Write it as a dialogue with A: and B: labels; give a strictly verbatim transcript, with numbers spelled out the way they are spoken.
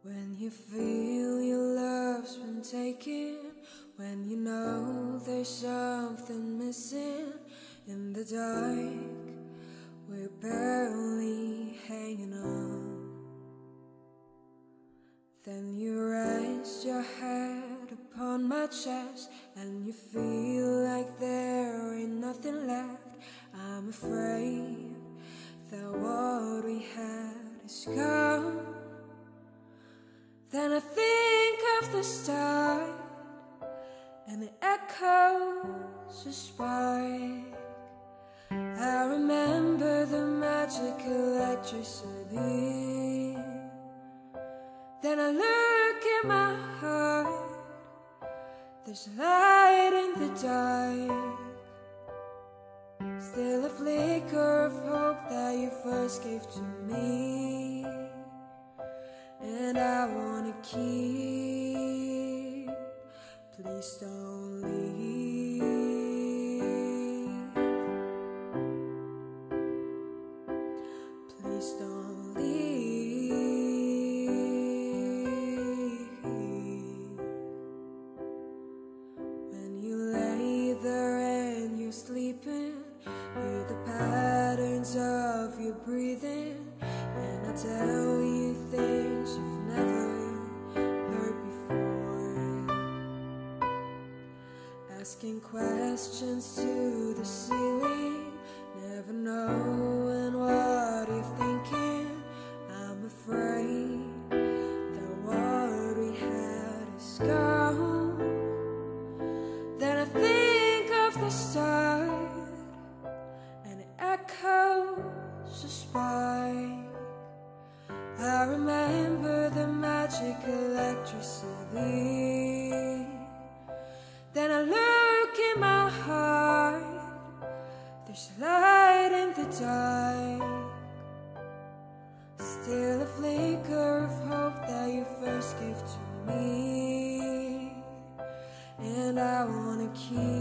A: When you feel your love's been taken, when you know there's something missing in the dark, we're barely hanging on. Then you rest your head upon my chest, and you feel like there ain't nothing left. I'm afraid that what we had is gone. Then I think of the start, and it echoes a spark. I remember the magic electricity. Then I look in my heart, there's a light in the dark. Still a flicker of hope that you first gave to me, and I wanna keep. Please don't leave. Please don't leave. When you lay there and you're sleeping, hear the patterns of your breathing, and I tell you things you've never heard before. Asking questions to the ceiling, never knowing what you're thinking. I'm afraid that what we had is gone. Then I think of the start, and it echoes a spark. I remember the magic electricity. Then I look in my heart, there's a light in the dark. Still a flicker of hope that you first gave to me, and I wanna keep.